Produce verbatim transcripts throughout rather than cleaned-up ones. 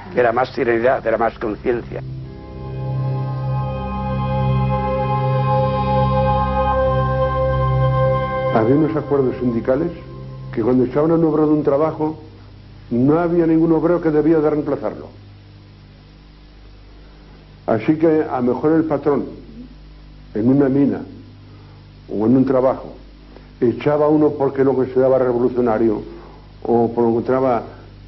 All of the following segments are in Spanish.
Era más serenidad, era más conciencia. Había unos acuerdos sindicales que cuando echaban a un obrero de un trabajo, no había ningún obrero que debía de reemplazarlo. Así que a lo mejor el patrón, en una mina o en un trabajo, echaba a uno porque lo consideraba revolucionario o porque lo encontraba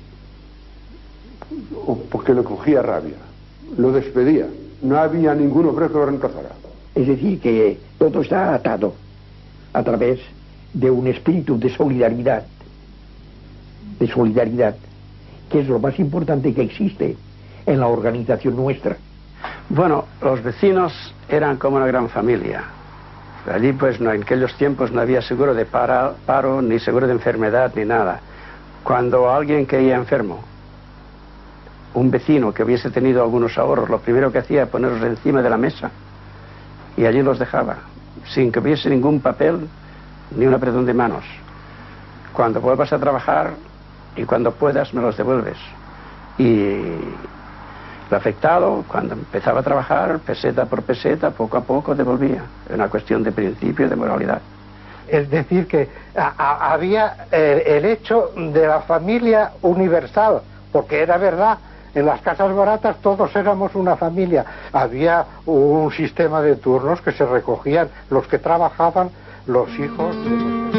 o porque le cogía rabia, lo despedía. No había ningún obrero que lo reemplazara. Es decir, que todo está atado a través de un espíritu de solidaridad, de solidaridad, que es lo más importante que existe en la organización nuestra. Bueno, los vecinos eran como una gran familia. Allí, pues, no, en aquellos tiempos no había seguro de para, paro, ni seguro de enfermedad, ni nada. Cuando alguien caía enfermo, un vecino que hubiese tenido algunos ahorros, lo primero que hacía era ponerlos encima de la mesa y allí los dejaba, sin que hubiese ningún papel ni un apretón de manos. Cuando vuelvas a trabajar y cuando puedas me los devuelves. Y el afectado, cuando empezaba a trabajar, peseta por peseta, poco a poco devolvía. Era una cuestión de principio y de moralidad. Es decir, que a, a, había eh, el hecho de la familia universal, porque era verdad, en las casas baratas todos éramos una familia. Había un sistema de turnos que se recogían los que trabajaban, los hijos de los...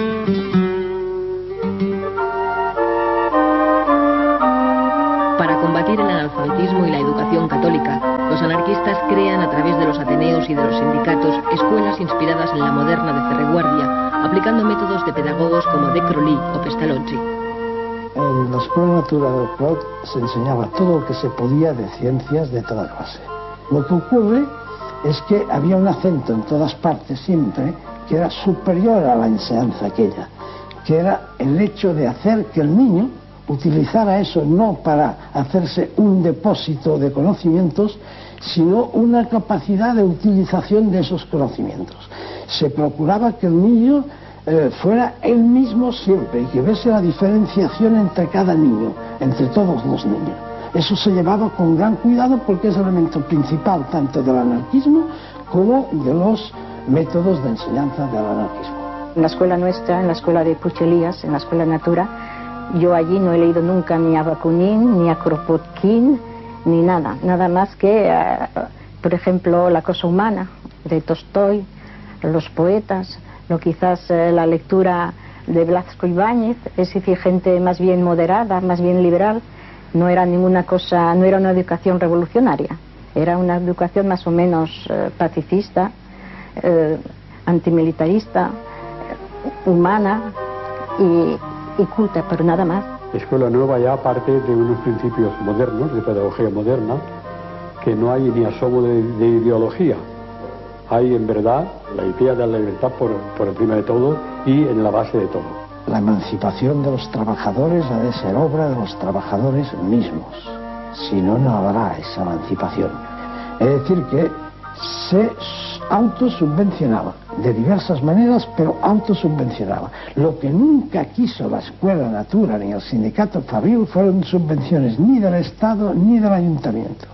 Para combatir el analfabetismo y la educación católica, los anarquistas crean a través de los ateneos y de los sindicatos escuelas inspiradas en la moderna de Ferreguardia, aplicando métodos de pedagogos como De Crolí o Pestalozzi. En la Escuela Natural del Clot se enseñaba todo lo que se podía de ciencias de toda clase. Lo que ocurre es que había un acento en todas partes siempre que era superior a la enseñanza aquella, que era el hecho de hacer que el niño utilizara eso no para hacerse un depósito de conocimientos, sino una capacidad de utilización de esos conocimientos. Se procuraba que el niño eh, fuera él mismo siempre y que viese la diferenciación entre cada niño, entre todos los niños. Eso se llevaba con gran cuidado porque es el elemento principal tanto del anarquismo como de los métodos de enseñanza del anarquismo. En la escuela nuestra, en la escuela de Puchelías, en la escuela Natura, yo allí no he leído nunca ni a Bakunin, ni a Kropotkin, ni nada. Nada más que, uh, por ejemplo, La cosa humana, de Tolstoy, los poetas, no quizás uh, la lectura de Blasco Ibáñez, es decir, gente más bien moderada, más bien liberal. No era ninguna cosa, no era una educación revolucionaria, era una educación más o menos uh, pacifista, uh, antimilitarista, uh, humana y... y culta, pero nada más. Escuela Nueva ya parte de unos principios modernos, de pedagogía moderna, que no hay ni asomo de, de ideología. Hay en verdad la idea de la libertad por, por encima de todo y en la base de todo. La emancipación de los trabajadores ha de ser obra de los trabajadores mismos, si no, no habrá esa emancipación. Es decir, que se autosubvencionaba de diversas maneras, pero autosubvencionaba. Lo que nunca quiso la Escuela Natura ni el sindicato Fabril fueron subvenciones ni del Estado ni del Ayuntamiento.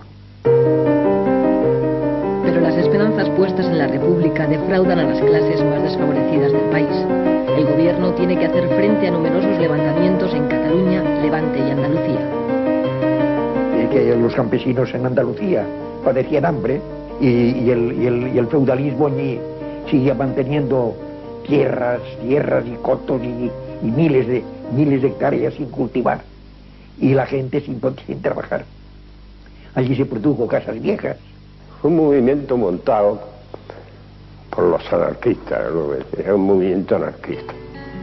Pero las esperanzas puestas en la República defraudan a las clases más desfavorecidas del país. El gobierno tiene que hacer frente a numerosos levantamientos en Cataluña, Levante y Andalucía. Y que los campesinos en Andalucía padecían hambre. Y, y, el, y, el, y el feudalismo allí sigue manteniendo tierras, tierras y cotos y, y miles de miles de hectáreas sin cultivar y la gente sin, sin trabajar. Allí se produjo casas viejas. Un movimiento montado por los anarquistas, era un movimiento anarquista.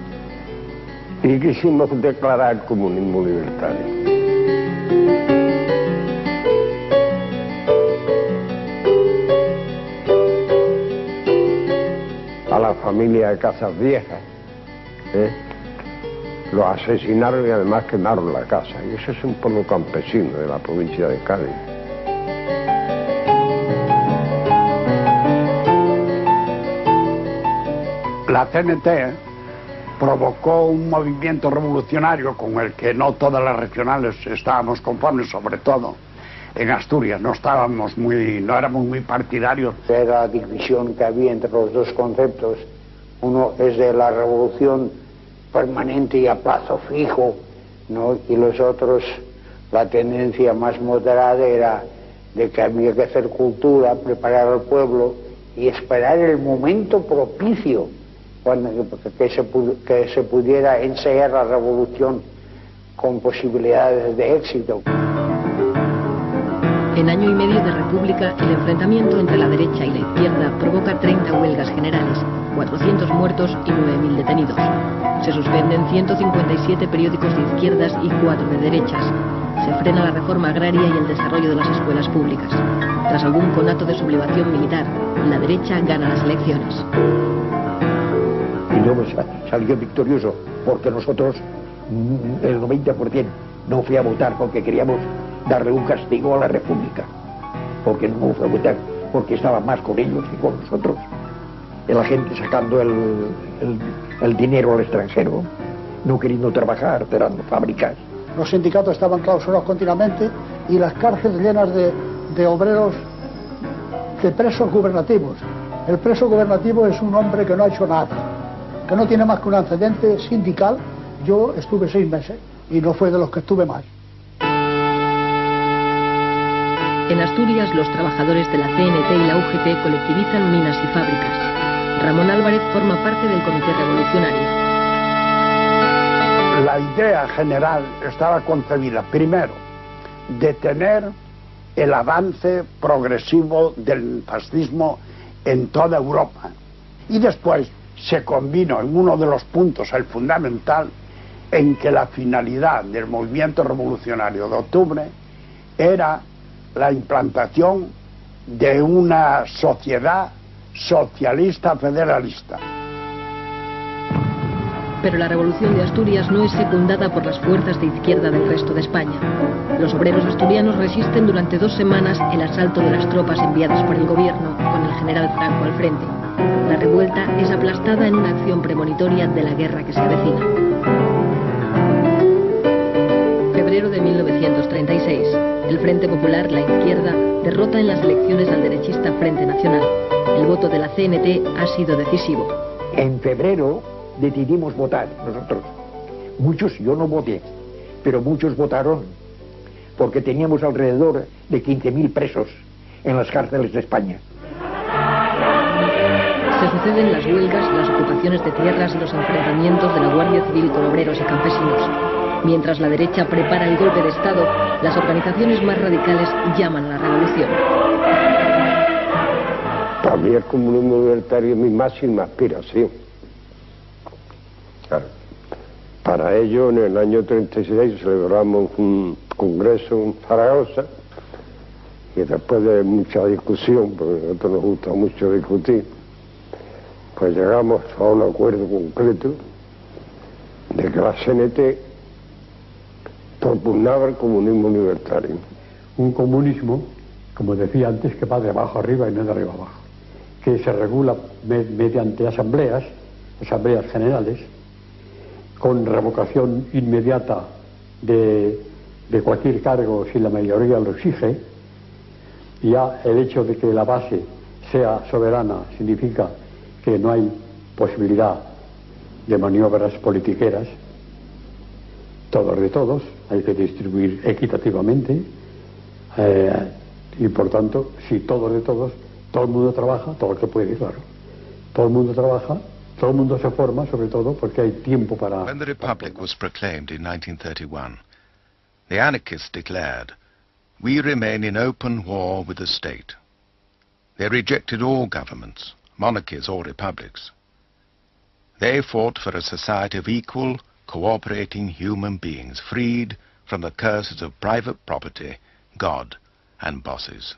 Y quisimos declarar comunismo libertario. A la familia de Casas Viejas, ¿eh? Los asesinaron y además quemaron la casa. Y ese es un pueblo campesino de la provincia de Cádiz. La C N T provocó un movimiento revolucionario con el que no todas las regionales estábamos conformes, sobre todo en Asturias, no estábamos muy, no éramos muy partidarios. Era la división que había entre los dos conceptos. Uno es de la revolución permanente y a plazo fijo, ¿no? Y los otros, la tendencia más moderada era de que había que hacer cultura, preparar al pueblo y esperar el momento propicio cuando, que, se, que se pudiera ensayar la revolución con posibilidades de éxito. En año y medio de república, el enfrentamiento entre la derecha y la izquierda provoca treinta huelgas generales, cuatrocientos muertos y nueve mil detenidos. Se suspenden ciento cincuenta y siete periódicos de izquierdas y cuatro de derechas. Se frena la reforma agraria y el desarrollo de las escuelas públicas. Tras algún conato de sublevación militar, la derecha gana las elecciones. Y luego salió victorioso, porque nosotros, el noventa por ciento, no fui a votar porque queríamos darle un castigo a la República. Porque no fue a votar, porque estaba más con ellos que con nosotros. Y la gente sacando el, el, el dinero al extranjero, no queriendo trabajar, cerrando fábricas. Los sindicatos estaban clausurados continuamente y las cárceles llenas de, de obreros, de presos gubernativos. El preso gubernativo es un hombre que no ha hecho nada, que no tiene más que un antecedente sindical. Yo estuve seis meses y no fue de los que estuve más. En Asturias, los trabajadores de la C N T y la U G T colectivizan minas y fábricas. Ramón Álvarez forma parte del Comité Revolucionario. La idea general estaba concebida, primero, detener el avance progresivo del fascismo en toda Europa. Y después se combinó en uno de los puntos, el fundamental, en que la finalidad del movimiento revolucionario de octubre era la implantación de una sociedad socialista federalista. Pero la revolución de Asturias no es secundada por las fuerzas de izquierda del resto de España. Los obreros asturianos resisten durante dos semanas el asalto de las tropas enviadas por el gobierno, con el general Franco al frente. La revuelta es aplastada en una acción premonitoria de la guerra que se avecina. Febrero de mil novecientos treinta y seis. El Frente Popular, la izquierda, derrota en las elecciones al derechista Frente Nacional. El voto de la C N T ha sido decisivo. En febrero decidimos votar nosotros. Muchos, yo no voté, pero muchos votaron, porque teníamos alrededor de quince mil presos en las cárceles de España. Se suceden las huelgas, las ocupaciones de tierras y los enfrentamientos de la Guardia Civil con obreros y campesinos. Mientras la derecha prepara el golpe de Estado, las organizaciones más radicales llaman a la revolución. Para mí el comunismo libertario es mi máxima aspiración. Claro. Para ello, en el año treinta y seis celebramos un congreso en Zaragoza y después de mucha discusión, porque a nosotros nos gusta mucho discutir, pues llegamos a un acuerdo concreto de que la C N T propugnaba el comunismo libertario. Un comunismo, como decía antes, que va de abajo arriba y no de arriba abajo, que se regula me mediante asambleas, asambleas generales, con revocación inmediata de, de cualquier cargo si la mayoría lo exige. Y ya el hecho de que la base sea soberana significa que no hay posibilidad de maniobras politiqueras, todos de todos, hay que distribuir equitativamente, eh, y por tanto, si todos de todos, todo el mundo trabaja, todo el que puede, claro, todo el mundo trabaja, todo el mundo se forma, sobre todo porque hay tiempo para... When the Republic was proclaimed in nineteen thirty-one, the anarchists declared, "We remain in open war with the state." They rejected all governments, monarchies or republics. They fought for a society of equal, cooperating human beings, freed from the curses of private property, God, and bosses.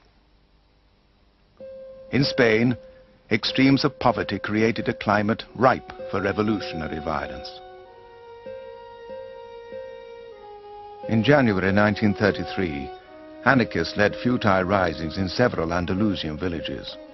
In Spain, extremes of poverty created a climate ripe for revolutionary violence. In January nineteen thirty-three, anarchists led futile risings in several Andalusian villages.